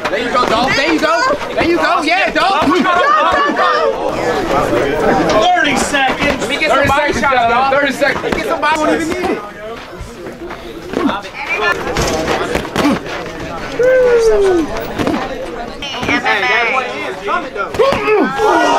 There you go, Dolph. There you go. There you go. Yeah, Dolph. 30 seconds. Let me get some body shots, Dolph. 30 seconds. Let me get some body. Won't even need it. Hey, that one is coming though.